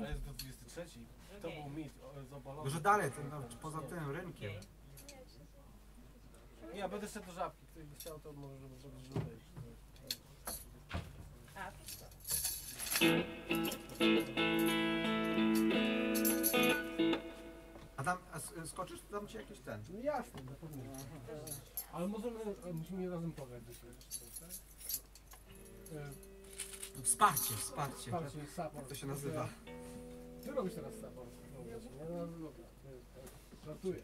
A jest do 23. To był mit zobalony. Może dalej, poza tym rynkiem. Ja będę szedł do żabki. Ktoś by chciał, to może żeby wejść. A tam skoczysz, to dam ci jakiś ten. No jasne, na pewno. Ale musimy razem pograć dzisiaj. Wsparcie. Wsparcie, support. Jak to się nazywa? Ty robisz teraz support. No dobra. Żartuję.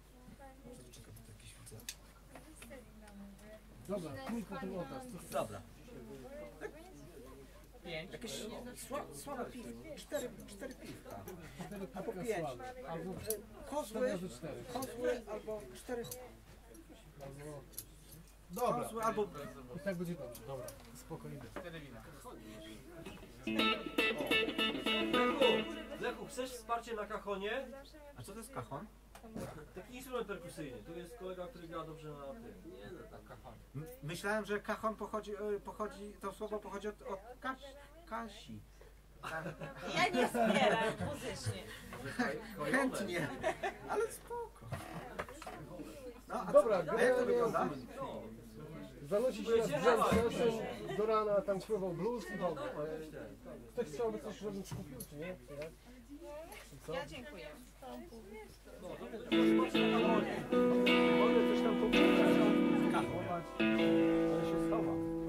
Dobra, kilku tu oddasz. Dobra. 5. Jakieś słabe piwo. 4 piwka. Albo 5. Albo Kozły, 4. albo 4. Dobra. Kozły, albo... I tak będzie dobrze. Dobra, spokojnie. 4 wina. Lechu, chcesz wsparcie na kachonie? A co to jest kachon? Taki instrument perkusyjny. Tu jest kolega, który gra dobrze na tym. Nie no, tak kachon. Myślałem, że kachon pochodzi, to słowo pochodzi od Kasi. Ja nie wspieram muzycznie. Chętnie, ale spoko. No, a Dobra, a jak to wygląda? Zanosi się na brzęk do rana, tam śpiewał blues i dobra. Ktoś chciałby coś, żebym skupił, czy nie? Co? Ja dziękuję. Mogę coś tam powiedzieć, ale się schowa.